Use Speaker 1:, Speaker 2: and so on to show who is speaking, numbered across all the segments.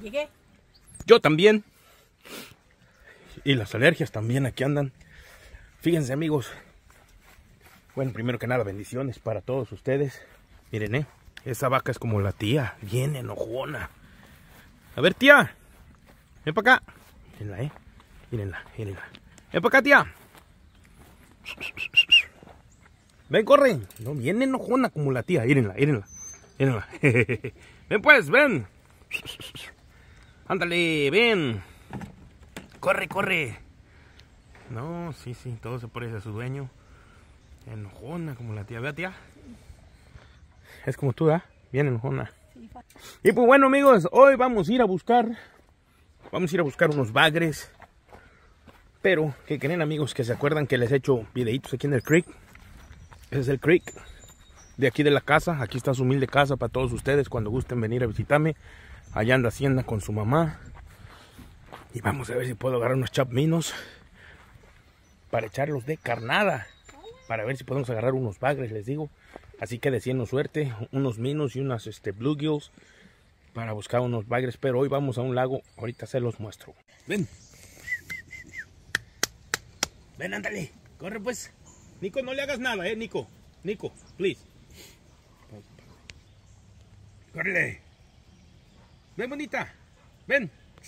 Speaker 1: llegué.
Speaker 2: Yo también. Y las alergias también aquí andan. Fíjense, amigos. Bueno, primero que nada, bendiciones para todos ustedes. Miren, esa vaca es como la tía, bien enojona. A ver, tía. Ven para acá. Mírenla, mírenla. Ven para acá, tía. Ven, corre. No, bien enojona como la tía. Mírenla. Ven pues, ven. Ándale, ven. Corre. No, sí, todo se parece a su dueño. Enojona como la tía. Vea, tía. Es como tú, ¿ah? Bien enojona. Y pues bueno, amigos, hoy vamos a ir a buscar unos bagres. Pero, ¿qué creen, amigos? Que se acuerdan que les he hecho videitos aquí en el creek. Ese es el creek de aquí de la casa. Aquí está su humilde casa para todos ustedes cuando gusten venir a visitarme. Allá anda Hacienda con su mamá. Y vamos a ver si puedo agarrar unos chapminos para echarlos de carnada. Para ver si podemos agarrar unos bagres, les digo. Así que deseando suerte, unos minos y unas bluegills para buscar unos bagres. Pero hoy vamos a un lago, ahorita se los muestro. Ven. Ven, ándale. Corre pues. Nico, no le hagas nada, Nico. Nico, please. Córrele. Ven, bonita. Ven.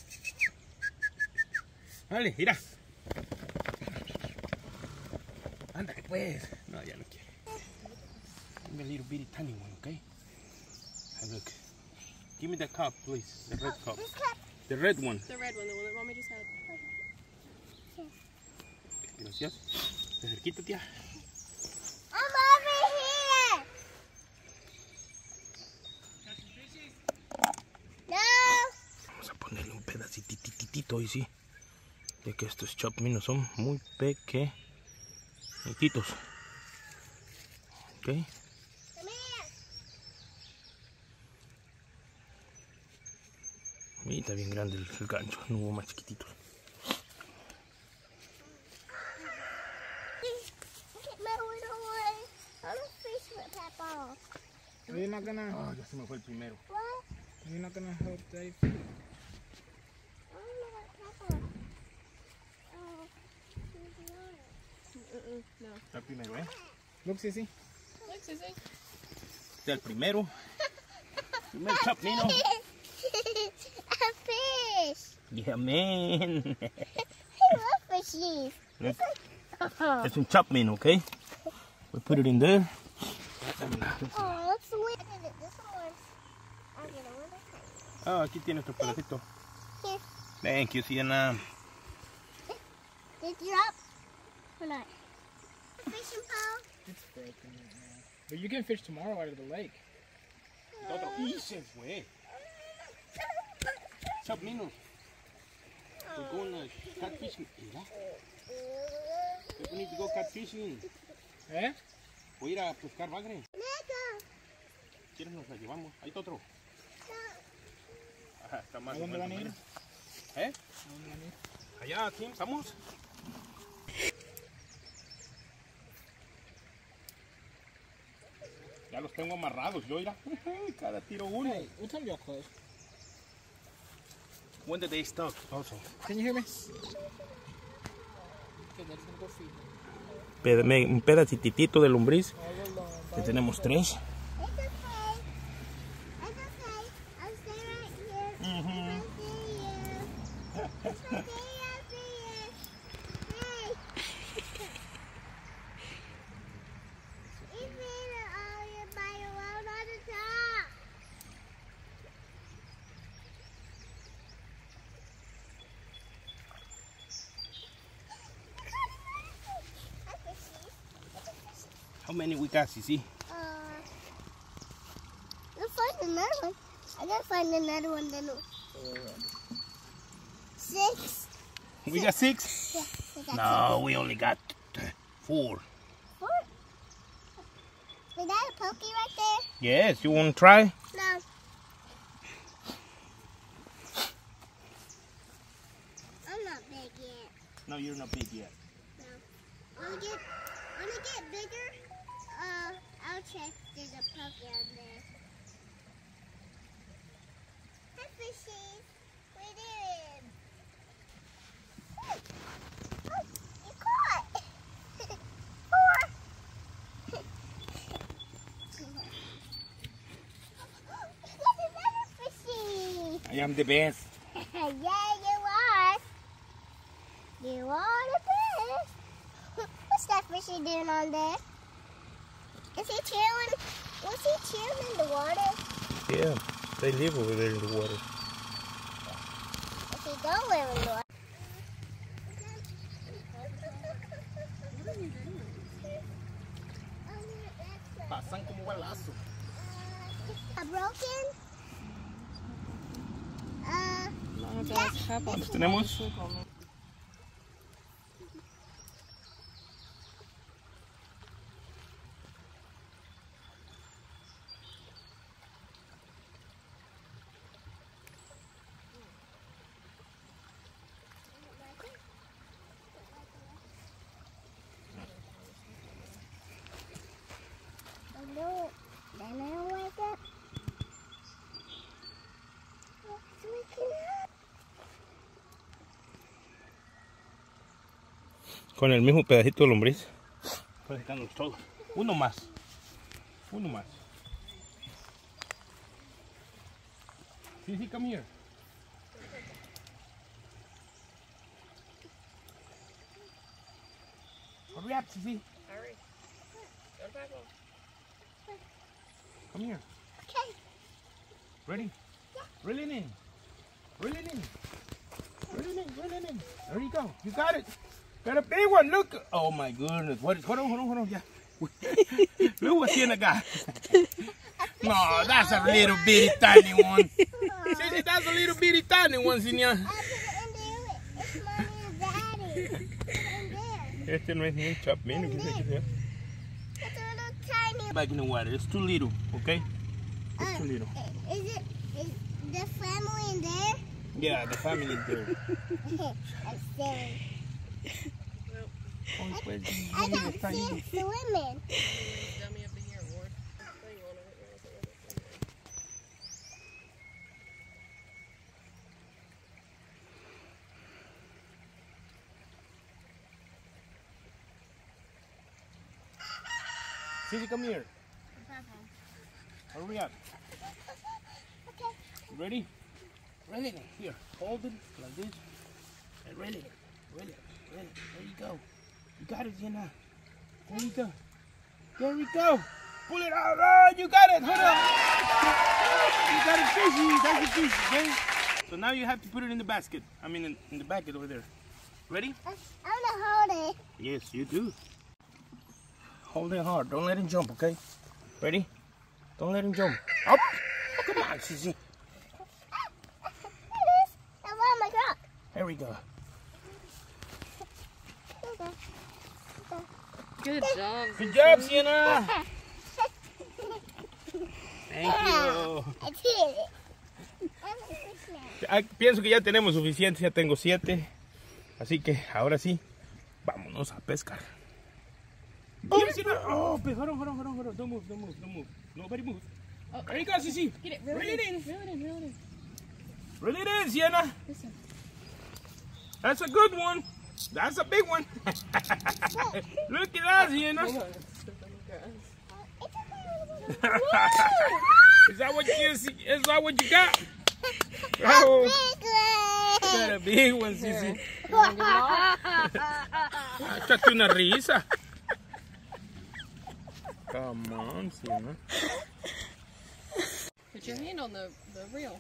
Speaker 2: Dale, mira. Ándale pues. No, ya no quiere. Give me a little bitty tiny one, okay? Hey, look. Give me the cup, please. The red cup.
Speaker 3: This cup.
Speaker 2: The red one.
Speaker 1: The red one, the one that Mommy just had.
Speaker 2: Gracias. De cerquita, tía.
Speaker 3: I'm over here. No.
Speaker 2: Vamos a ponerle un pedacititito y sí. De que estos chapminos son muy pequeñitos. Ok.
Speaker 3: Come here.
Speaker 2: Y está bien grande el gancho, no hubo más chiquititos.
Speaker 3: Get my little one. I'm a fish with Papa.
Speaker 4: You're not gonna.
Speaker 2: Ah, ya se me fue el primero.
Speaker 3: What?
Speaker 4: You're not gonna help Dave.
Speaker 3: I don't know what Papa. Oh, he's not.
Speaker 1: No.
Speaker 2: Está el primero,
Speaker 4: Look, Sissy.
Speaker 1: Look, Sissy.
Speaker 2: Está el primero. Primer chapmino.
Speaker 3: A fish.
Speaker 2: Yeah, man.
Speaker 3: I love fishies.
Speaker 2: Look, it's un chapmin, okay? We put it in there.
Speaker 3: Oh, let's look at it. This one. I'll get a little.
Speaker 2: Ah, aquí tienes tu pedacito.
Speaker 3: Here.
Speaker 2: Thank you, Sienna.
Speaker 3: Did you drop or not? Fishing pole.
Speaker 4: It's broken right now. But you can fish tomorrow out of the lake.
Speaker 2: Y se fue. Chapminos. We're going catfishing. Mira, we need to go catfishing.
Speaker 4: Eh?
Speaker 2: Voy a ir a pescar bagre.
Speaker 3: Lego.
Speaker 2: ¿Quieres nos la llevamos? Ahí está otro. Ajá, está más
Speaker 4: ¿A dónde
Speaker 2: o
Speaker 4: van a
Speaker 2: menos.
Speaker 4: ir?
Speaker 2: ¿Eh?
Speaker 4: ¿A dónde van a ir?
Speaker 2: Allá, aquí, vamos. Ya los tengo amarrados, yo irá. Cada tiro uno.
Speaker 4: Hey, what time y'all close?
Speaker 2: When did they stop also?
Speaker 4: Can you hear me? Okay, that's gonna go feed.
Speaker 2: Un pedacitito de lombriz.
Speaker 4: All alone.
Speaker 2: Ya tenemos 3.
Speaker 3: It's okay. It's okay. I'll stay right here.
Speaker 2: Mhm.
Speaker 3: I'll see you. It's okay. I'll see you. Hey. Even all your body alone on the top.
Speaker 2: How many we got, Sissy?
Speaker 3: Let's find another one. I gotta find another one then. 6.
Speaker 2: We got 6?
Speaker 3: Yeah, we got
Speaker 2: No, we only got 4.
Speaker 3: 4. Is that a pokey right there?
Speaker 2: Yes, you want to try?
Speaker 3: No. I'm not big yet.
Speaker 2: No, you're not big yet.
Speaker 3: No. When I get bigger, I'll check if there's a pokey on there. Hi, fishies. doing? Oh, you caught. 4. Look at another fishy.
Speaker 2: I am the best.
Speaker 3: Yeah, you are. You are the best. What's that fishy doing on there? Is he chilling? Was he chilling in the water?
Speaker 2: Yeah, they live over there in the water.
Speaker 3: If he don't live in the water.
Speaker 2: Pasan como balazo.
Speaker 3: A broken?
Speaker 1: No, that's happened.
Speaker 2: ¿Cuántos tenemos?
Speaker 3: No, then I don't like that. What's waking up?
Speaker 2: Con el mismo pedacito de lombriz. Pues están todos. Uno más. Uno más. Sí, come here. Hurry up, Sissy.
Speaker 1: Hurry. Go back on.
Speaker 2: Come here.
Speaker 3: Okay.
Speaker 2: Ready?
Speaker 3: Yeah.
Speaker 2: Reel it in. Reel it in. Reel it in. Reel it in. There you go. You got it. Got a big one. Look. Oh my goodness. What is? Hold on. Yeah. Look what Sienna got. No, that's a little bitty tiny one. See, that's a little bitty tiny one, Sienna.
Speaker 3: I put it in there. It's mommy and daddy. Put it in there.
Speaker 2: Este no es ni un chapín. ¿Qué es eso?
Speaker 3: It's a little tiny.
Speaker 2: Back in the water. It's too little. Okay. It's too little.
Speaker 3: Is the family in there?
Speaker 2: Yeah, the family is there.
Speaker 3: I'm silly.
Speaker 2: Oh, pues,
Speaker 3: I don't see it swimming.
Speaker 1: Dummy up in here, Ward. So you want to
Speaker 2: Sissy, come here. Hurry up.
Speaker 3: Okay.
Speaker 2: Ready? Reel it in. Here. Hold it like this. And reel it. Reel it. Reel it. There you go. You got it, Jenna. There you go. There we go. Pull it out. Oh, you got it. Hold on. You got it fishy. That's a fish, okay? So now you have to put it in the basket. I mean, in the bucket over there. Ready?
Speaker 3: I'm gonna hold it.
Speaker 2: Yes, you do. Hold it hard. Don't let him jump, okay? Ready? Don't let him jump. Up. Come on, Sissy.
Speaker 3: Oh my God.
Speaker 2: There we go.
Speaker 1: Good job.
Speaker 2: Good job, Sienna. Thank you.
Speaker 3: I did it. I'm a fish now.
Speaker 2: Pienso que ya tenemos suficiente, ya tengo 7. Así que ahora sí, vámonos a pescar. Here, Sienna. Oh, hold on. Don't move. Nobody move.
Speaker 1: Oh,
Speaker 2: There you go, Sissy.
Speaker 1: get it.
Speaker 2: Reel it in.
Speaker 1: Reel it in.
Speaker 2: Reel it in, Sienna.
Speaker 1: Listen.
Speaker 2: That's a good one. That's a big one. Look at that, Sienna.
Speaker 1: Hold on.
Speaker 3: It's okay.
Speaker 2: Is that what you got? Oh, got a big one, Sissy. Échate una risa. Come on, Sienna.
Speaker 1: Put your hand on the reel.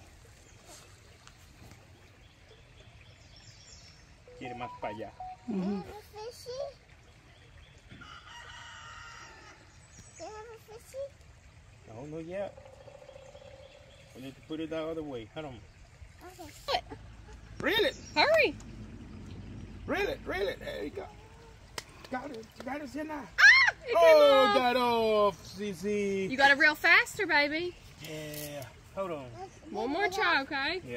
Speaker 2: Quiere más para allá.
Speaker 3: You have a fishy? You have a fishy?
Speaker 2: No, yet. We need to put it the other way. Hold on.
Speaker 3: Okay.
Speaker 2: Reel it.
Speaker 1: Hurry.
Speaker 2: Reel it. There you go. Got it, Sienna.
Speaker 1: It came
Speaker 2: Oh,
Speaker 1: off.
Speaker 2: got off, Sissy.
Speaker 1: You got to reel faster, baby.
Speaker 2: Yeah. Hold on.
Speaker 1: One more try, okay?
Speaker 2: Yeah.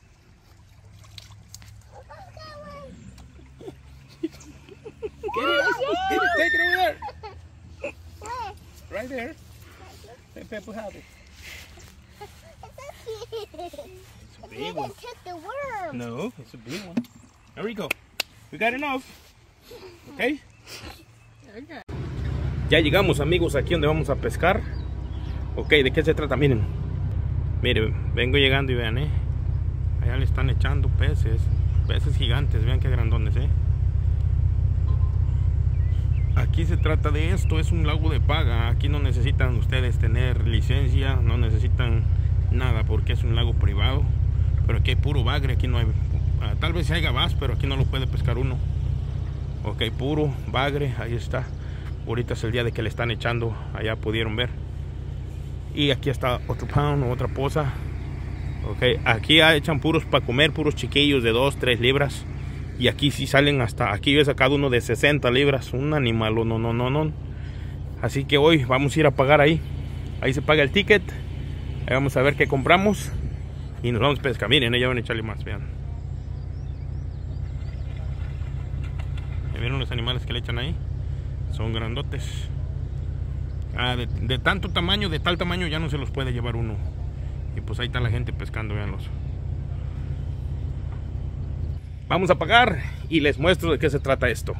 Speaker 2: Get it. Take it over there.
Speaker 3: Where?
Speaker 2: Right there. Let Pepper have it.
Speaker 3: It's so cute.
Speaker 2: big one.
Speaker 3: just took the worm.
Speaker 2: No, it's a big one. There we go. We got enough. Okay.
Speaker 1: Okay.
Speaker 2: Ya llegamos, amigos, aquí donde vamos a pescar. Ok, ¿de qué se trata? Miren, vengo llegando y vean, allá le están echando peces gigantes, vean qué grandones, Aquí se trata de esto, es un lago de paga. Aquí no necesitan ustedes tener licencia, no necesitan nada porque es un lago privado. Pero aquí hay puro bagre, aquí no hay, tal vez haya bass, pero aquí no lo puede pescar uno. Ok, puro bagre, ahí está. Ahorita es el día de que le están echando, allá pudieron ver. Y aquí está otro pound, otra poza. Ok, aquí echan puros para comer, puros chiquillos de 2-3 libras. Y aquí sí salen hasta, aquí yo he sacado uno de 60 libras. Un animal, no. Así que hoy vamos a ir a pagar ahí. Ahí se paga el ticket. Ahí vamos a ver qué compramos. Y nos vamos a pescar. Miren, ya van a echarle más, vean. ¿Vieron los animales que le echan ahí? Son grandotes. De tanto tamaño, de tal tamaño ya no se los puede llevar uno. Y pues ahí está la gente pescando, véanlos. Vamos a pagar y les muestro de qué se trata esto.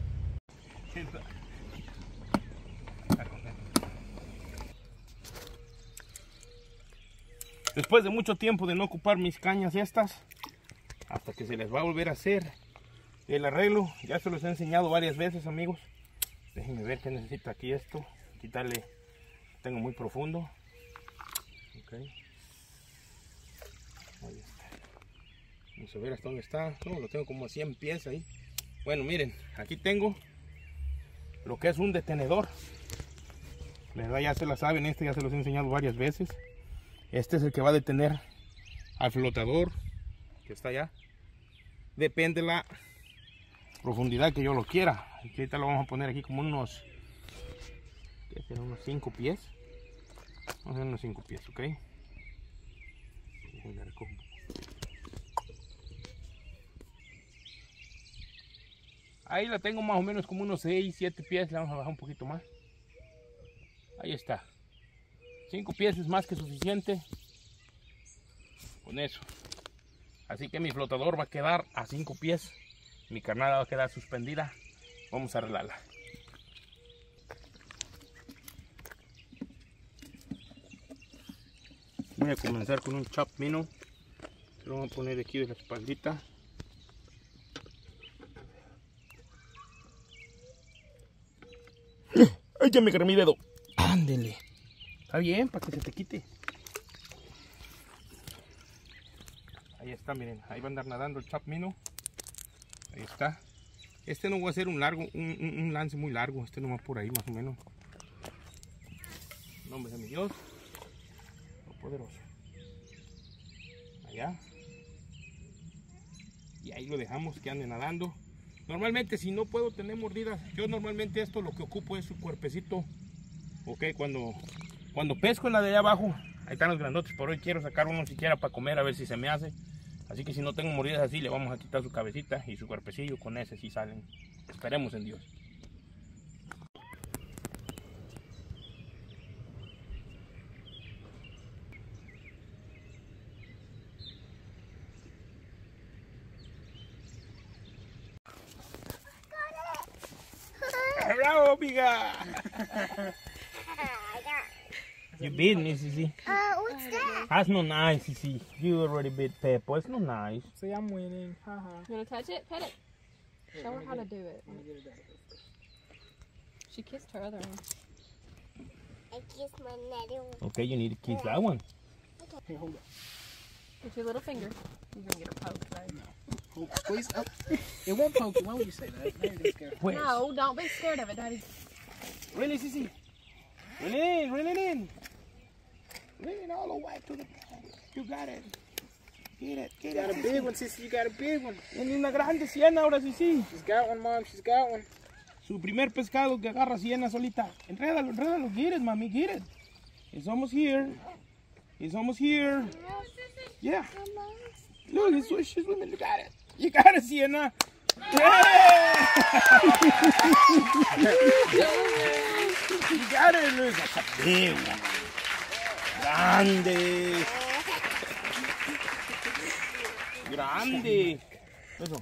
Speaker 2: Después de mucho tiempo de no ocupar mis cañas estas, hasta que se les va a volver a hacer el arreglo, ya se los he enseñado varias veces, amigos. Déjenme ver qué necesita aquí esto. Quitarle, tengo muy profundo. Okay. Ahí está. Vamos a ver hasta dónde está. No, lo tengo como a 100 pies ahí. Bueno, miren, aquí tengo lo que es un detenedor. ¿Verdad? Ya se la saben, este ya se los he enseñado varias veces. Este es el que va a detener al flotador que está allá. Depende de la profundidad que yo lo quiera. Aquí ahorita lo vamos a poner aquí como unos, ¿qué será? Unos 5 pies. Vamos a hacer unos 5 pies, ok. Ahí la tengo más o menos como unos 6-7 pies. Le vamos a bajar un poquito más. Ahí está. 5 pies es más que suficiente con eso. Así que mi flotador va a quedar a 5 pies. Mi carnada va a quedar suspendida. Vamos a arreglarla. Voy a comenzar con un chop minnow. Lo vamos a poner aquí de la espaldita. ¡Ay, ya me agarré mi dedo! ¡Ándele! Está bien, para que se te quite. Ahí está, miren. Ahí va a andar nadando el chop minnow. Ahí está. Este no va a ser un lance muy largo. Este nomás por ahí, más o menos. En nombre de mi Dios, lo poderoso. Allá. Y ahí lo dejamos que ande nadando. Normalmente, si no puedo tener mordidas, yo normalmente esto lo que ocupo es su cuerpecito. Ok, cuando pesco en la de allá abajo, ahí están los grandotes. Por hoy quiero sacar uno siquiera para comer, a ver si se me hace. Así que si no tengo mordidas así, le vamos a quitar su cabecita y su cuerpecillo. Con ese sí salen. Esperemos en Dios. ¡Bravo, amiga! You bit me, Sissy.
Speaker 3: What's that?
Speaker 2: That's not nice, Sissy. You already bit Pepper. It's not nice.
Speaker 4: See, I'm winning. Haha.
Speaker 1: You want to touch it? Pet it. Show her how to do it. She kissed her other one.
Speaker 3: I kissed my nether one.
Speaker 2: Okay, you need to kiss that one.
Speaker 4: Here, hold it.
Speaker 1: With your little finger. You're going to get her poked, right?
Speaker 4: Hold, squeeze up. It won't poke you. Why would you say that? Now you're getting scared.
Speaker 2: Where?
Speaker 1: No, don't be scared of it, Daddy.
Speaker 2: Really, Sissy? Reel it in, reel it in. Reel it all the way to the ground. You got it. Get it, get
Speaker 4: You got
Speaker 2: it.
Speaker 4: a big one, Sissy. You got a big one.
Speaker 2: Es una grande siena ahora, Sissy.
Speaker 4: She's got one, Mom. She's got one.
Speaker 2: Su primer pescado que agarra siena solita. Enrédalo, enrédalo. Get it, mami, get it. It's almost here. It's almost here. Yeah. Look, she's swimming. You got it. You got it, Sienna. Yeah! You got it. Look, that's a big one. Grande. Grande. Eso.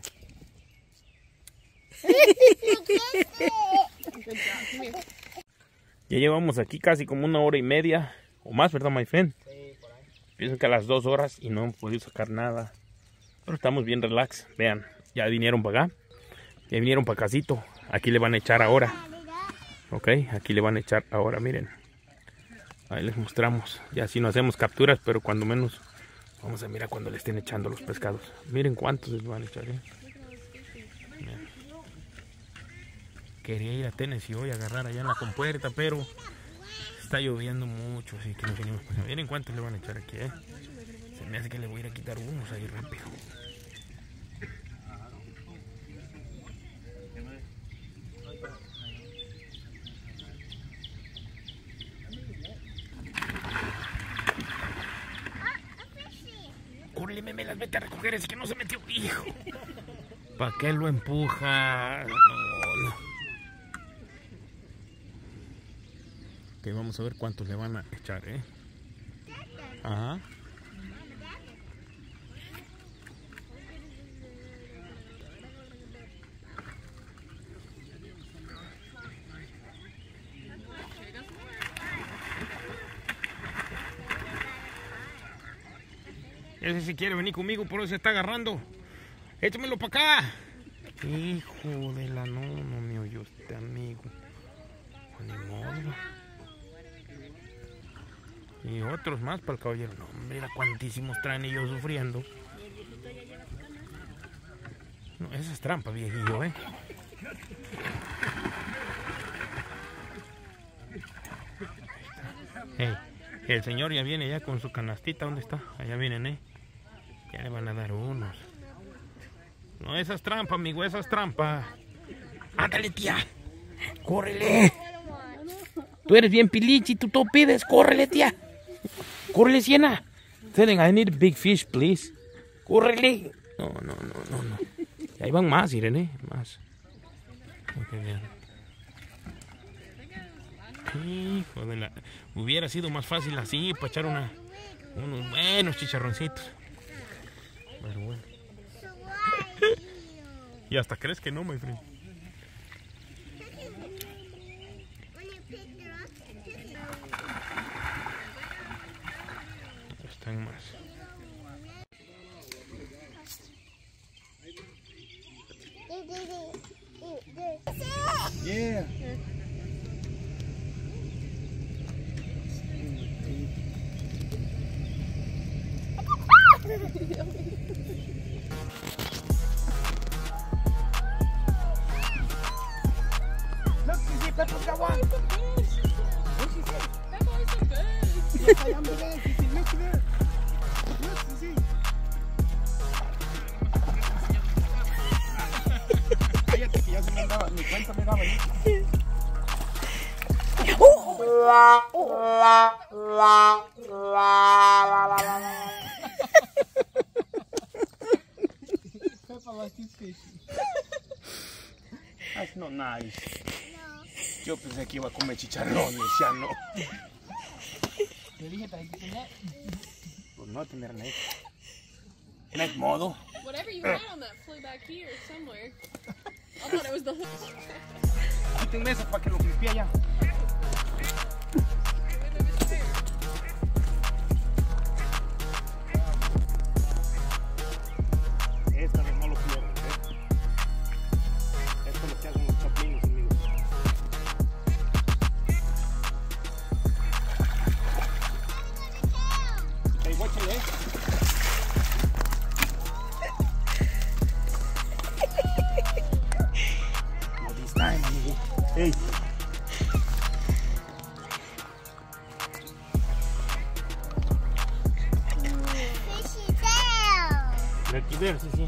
Speaker 2: Ya llevamos aquí casi como 1 hora y media o más, ¿verdad, my friend?
Speaker 4: Sí, por ahí.
Speaker 2: Pienso que a las 2 horas y no hemos podido sacar nada. Pero estamos bien relax. Vean, ya vinieron para acá. Ya vinieron para casito. Aquí le van a echar ahora. Ok, aquí le van a echar ahora, miren. Ahí les mostramos. Ya si no hacemos capturas, pero cuando menos vamos a mirar cuando le estén echando los pescados. Miren cuántos les van a echar, ¿eh? Miren. Quería ir a Tennessee hoy a agarrar allá en la compuerta, pero está lloviendo mucho, así que nos venimos para acá. Miren cuántos le van a echar aquí, ¿eh? Se me hace que le voy a ir a quitar unos ahí rápido. Córrele, Memelas, vete a recoger ese que no se metió, hijo. ¿Para qué lo empuja? No. Ok, vamos a ver cuántos le van a echar, ¿eh? Ajá. Ese si quiere venir conmigo, por eso se está agarrando. Échamelo para acá. Hijo de la no me oyó este amigo. Pues ni modo. Y otros más para el caballero. No, mira cuantísimos traen ellos sufriendo. No, esa es trampa, viejillo, ¿eh? Hey, el señor ya viene ya con su canastita. ¿Dónde está? Allá vienen, ¿eh? Ya le van a dar unos. No, esa es trampa, amigo, esa es trampa. Ándale, tía. Córrele. Tú eres bien pilichi, tú todo pides. Córrele, tía. Córrele, Siena. Telling, I need a big fish, please. Córrele. No. Y ahí van más, Irene, más. Ok, bien. Hijo de la... Hubiera sido más fácil así, para echar unos buenos chicharroncitos. Pero bueno. Y hasta crees que no, my friend. Están más.
Speaker 4: Yeah. Look, Sissy, Peppa's got one. What's she say?
Speaker 1: That boy's so good.
Speaker 4: Yes, I am the man, Sissy. Look there. Look, Sissy. Cállate que ya se me andaba, ni cuenta me daba. Peppa likes this fish.
Speaker 2: That's not nice. Yo pensé que iba a comer chicharrones, ya no.
Speaker 4: Te dije trajiste net.
Speaker 2: Pues no tener net. Net modo.
Speaker 1: Whatever you had on that flew back here somewhere. I thought it was the hook.
Speaker 2: Quítenme eso para que lo limpie allá. Esta vez no lo quiero, ¿eh? Esto es lo que hacen los chaplinos, amigos. Hey, watch it, eh? Not this time, amigo. Hey.
Speaker 3: Fishy tail.
Speaker 2: Aquí ver, sí.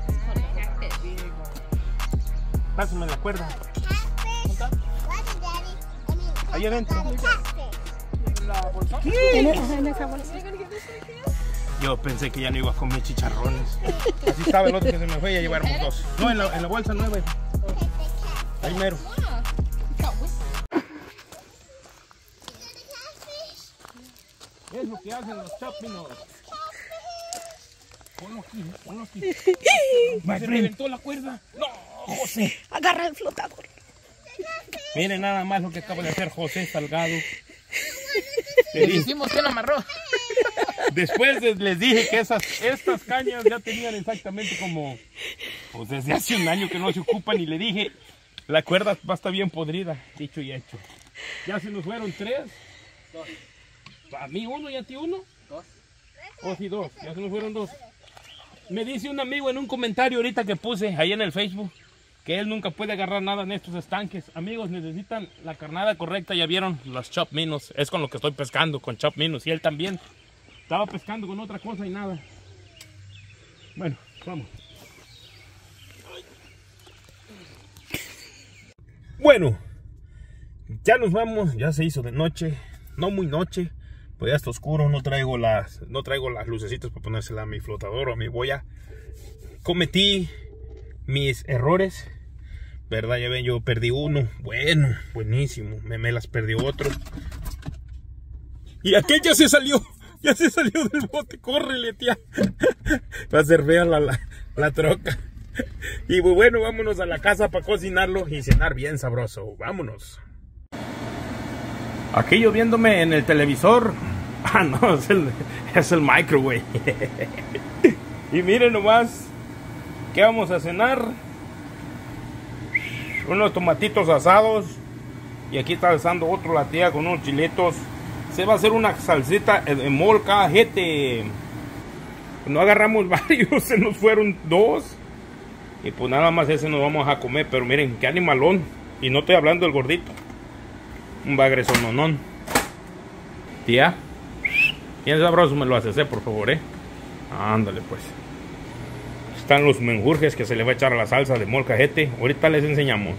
Speaker 2: Pásame la cuerda.
Speaker 3: Catfish. What is daddy? I mean,
Speaker 2: Ahí adentro.
Speaker 3: catfish.
Speaker 4: La bolsa.
Speaker 1: Are you gonna give this to the kids?
Speaker 2: Yo pensé que ya no iba a comer chicharrones. Así estaba el otro que se me fue y ya lleváramos 2. No, en la bolsa nueva. Ahí mero.
Speaker 1: Yeah. It's got whiskers.
Speaker 2: Es lo que hacen los chaplinos. Ponlo aquí. Se reventó la cuerda. No, José.
Speaker 5: Agarra el flotador.
Speaker 2: Miren nada más lo que acaba de hacer José Salgado.
Speaker 4: Le dijimos que lo amarró.
Speaker 2: Después les dije que estas cañas ya tenían exactamente como, pues desde hace un año que no se ocupan, y le dije, la cuerda va a estar bien podrida, dicho y hecho. Ya se nos fueron 3.
Speaker 4: 2.
Speaker 2: A mí 1 y a ti 1.
Speaker 4: 2.
Speaker 2: Oh, sí, 2. Ya se nos fueron 2. Me dice un amigo en un comentario ahorita que puse ahí en el Facebook que él nunca puede agarrar nada en estos estanques. Amigos, necesitan la carnada correcta. Ya vieron las chop minnows. Es con lo que estoy pescando, con chop minnows. Y él también estaba pescando con otra cosa y nada. Bueno, vamos. Bueno, ya nos vamos. Ya se hizo de noche. No muy noche, pues ya está oscuro. No traigo las lucecitas para ponérsela a mi flotador o a mi boya. Cometí mis errores, ¿verdad? Ya ven, yo perdí uno. Bueno, buenísimo. Memelas perdió otro. Y aquel ya se salió. Ya se salió del bote. Córrele, tía. Va a ser fea la troca. Y bueno, vámonos a la casa para cocinarlo y cenar bien sabroso. Vámonos. Aquí yo viéndome en el televisor. Ah, no, es el microwave. Y miren nomás, ¿qué vamos a cenar? Unos tomatitos asados. Y aquí está asando otro la tía con unos chilitos. Se va a hacer una salsita de molcajete. No agarramos varios, se nos fueron 2. Y pues nada más ese nos vamos a comer. Pero miren, qué animalón. Y no estoy hablando del gordito. Un bagresononón. Tía, bien sabroso me lo haces, por favor, Ándale, pues. Están los menjurjes que se le va a echar a la salsa de molcajete. Ahorita les enseñamos.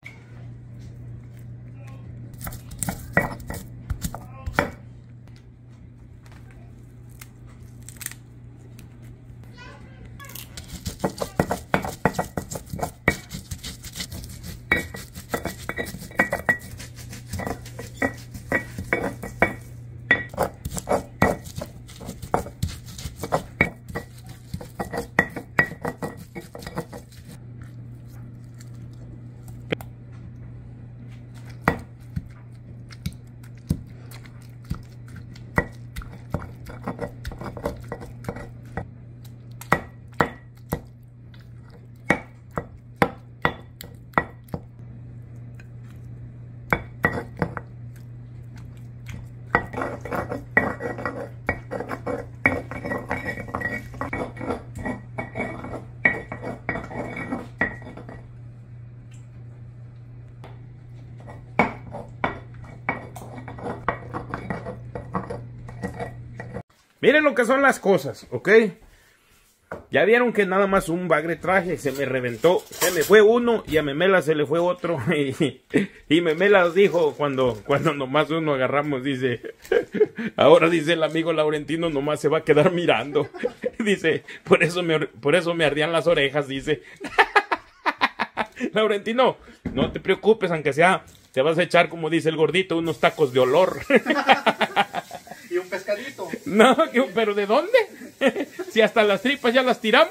Speaker 2: Miren lo que son las cosas, ¿ok? Ya vieron que nada más un bagre traje, se me reventó, se me fue uno y a Memela se le fue otro. Y Memela dijo cuando nomás uno agarramos, dice, ahora dice el amigo Laurentino nomás se va a quedar mirando. Dice, por eso me ardían las orejas, dice. Laurentino, no te preocupes, aunque sea, te vas a echar, como dice el gordito, unos tacos de olor.
Speaker 6: Y un pescadito.
Speaker 2: No, pero ¿de dónde? Si hasta las tripas ya las tiramos.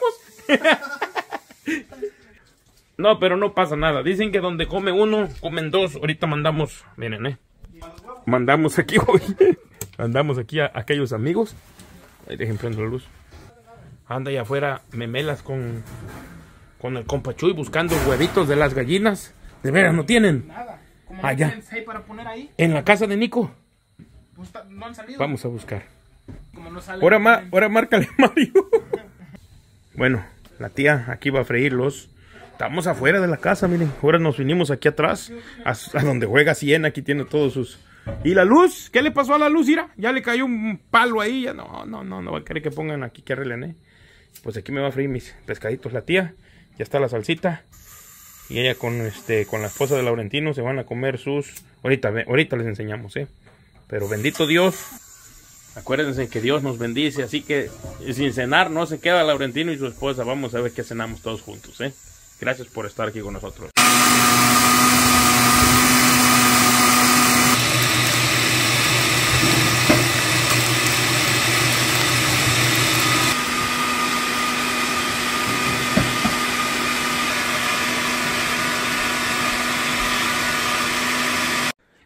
Speaker 2: No, pero no pasa nada. Dicen que donde come uno, comen dos. Ahorita mandamos, miren, mandamos aquí hoy. Mandamos aquí a aquellos amigos. Ahí dejen prender la luz. Anda allá afuera Memelas con el compa Chuy buscando huevitos de las gallinas. De veras, ¿no tienen?
Speaker 4: Nada. Como
Speaker 2: allá.
Speaker 4: no tienen 6 para poner ahí,
Speaker 2: En la casa de Nico.
Speaker 4: pues no han salido.
Speaker 2: Vamos a buscar.
Speaker 4: Como no salen.
Speaker 2: Ahora márcale a Mario. Bueno, la tía aquí va a freírlos. Estamos afuera de la casa, miren. Ahora nos vinimos aquí atrás, a donde juega Siena. Aquí tiene todos sus... ¿Y la luz? ¿Qué le pasó a la luz, Ira? Ya le cayó un palo ahí. Ya no va a querer que pongan aquí, que arreglen, Pues aquí me va a freír mis pescaditos la tía. Ya está la salsita. Y ella con la esposa de Laurentino se van a comer sus... Ahorita les enseñamos, Pero bendito Dios. Acuérdense que Dios nos bendice. Así que sin cenar no se queda Laurentino y su esposa. Vamos a ver qué cenamos todos juntos, Gracias por estar aquí con nosotros.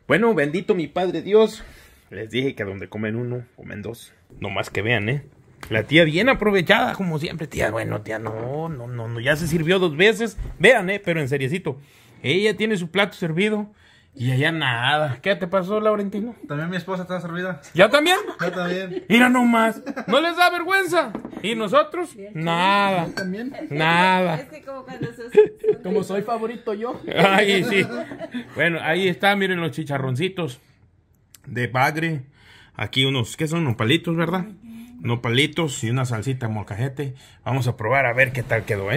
Speaker 2: Bueno, bendito mi Padre Dios. Les dije que donde comen uno, comen dos. No más que vean, La tía bien aprovechada, como siempre. Tía, bueno, tía, no, ya se sirvió 2 veces. Vean, pero en seriecito. Ella tiene su plato servido y allá nada. ¿Qué te pasó, Laurentino?
Speaker 6: También mi esposa está servida.
Speaker 2: ¿Ya también?
Speaker 6: Yo también.
Speaker 2: Mira nomás. ¿No les da vergüenza? ¿Y nosotros? Nada.
Speaker 4: También.
Speaker 2: Nada.
Speaker 5: Es que como cuando
Speaker 4: Como soy favorito yo.
Speaker 2: Ay, sí. Bueno, ahí está, miren los chicharroncitos de bagre. Aquí unos, ¿qué son? Nopalitos, ¿verdad? Nopalitos y una salsita molcajete. Vamos a probar a ver qué tal quedó,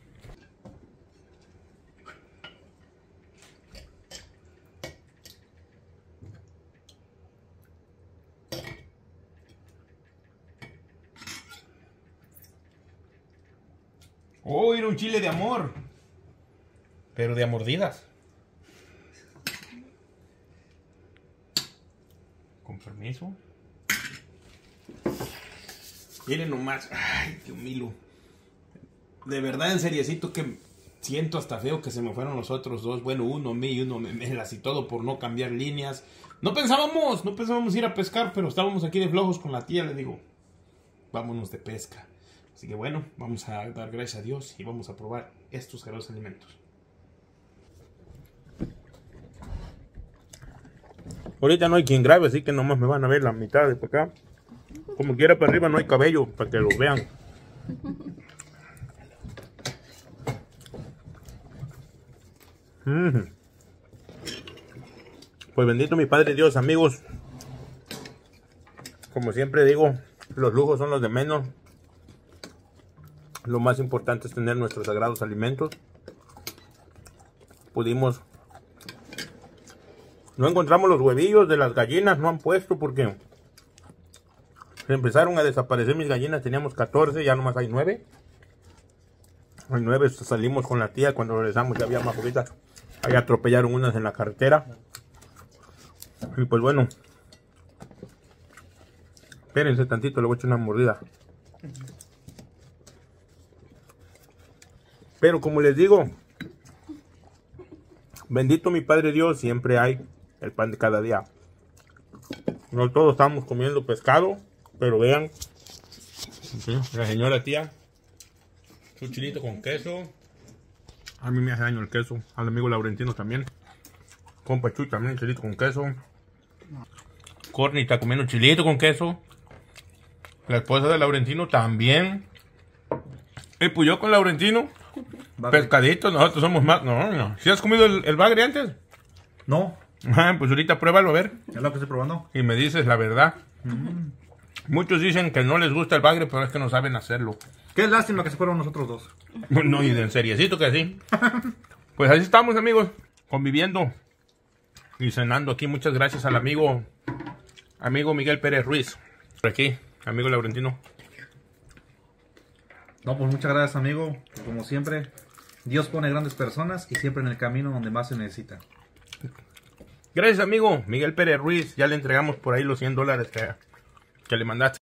Speaker 2: Oh, era un chile de amor. Pero de a mordidas. Con permiso. Miren nomás. Ay, Dios mío. De verdad, en seriecito que siento hasta feo que se me fueron los otros dos. Bueno, uno me y uno memelas y todo por no cambiar líneas. No pensábamos ir a pescar, pero estábamos aquí de flojos con la tía. Le digo, vámonos de pesca. Así que bueno, vamos a dar gracias a Dios y vamos a probar estos sagrados alimentos. Ahorita no hay quien grabe, así que nomás me van a ver la mitad de por acá. Como quiera, para arriba no hay cabello, para que lo vean. Pues bendito mi Padre Dios, amigos. Como siempre digo, los lujos son los de menos. Lo más importante es tener nuestros sagrados alimentos. No encontramos los huevillos de las gallinas, no han puesto porque empezaron a desaparecer mis gallinas. Teníamos 14, ya nomás hay 9. Hay 9, salimos con la tía, cuando regresamos ya había más poquitas. Ahí atropellaron unas en la carretera. Y pues bueno, espérense tantito, le voy a echar una mordida. Pero como les digo, bendito mi Padre Dios, siempre hay el pan de cada día. No todos estamos comiendo pescado, pero vean, la señora tía, su chilito con queso. A mí me hace daño el queso, al amigo Laurentino también. Compa Chuy también chilito con queso. Corny está comiendo chilito con queso. La esposa de Laurentino también. Y pues yo con Laurentino, bagre. Pescadito, nosotros somos más. No. ¿Sí has comido el bagre antes?
Speaker 6: No.
Speaker 2: Pues ahorita pruébalo a ver.
Speaker 6: Es lo que estoy probando.
Speaker 2: Y me dices la verdad. Muchos dicen que no les gusta el bagre, pero es que no saben hacerlo.
Speaker 6: Qué lástima que se fueron nosotros dos.
Speaker 2: No, y en seriecito que sí. Pues así estamos, amigos, conviviendo y cenando aquí. Muchas gracias al amigo Miguel Pérez Ruiz. Por aquí, amigo Laurentino.
Speaker 6: No, pues muchas gracias, amigo. Como siempre, Dios pone grandes personas y siempre en el camino donde más se necesita.
Speaker 2: Gracias, amigo Miguel Pérez Ruiz. Ya le entregamos por ahí los $100 que le mandaste.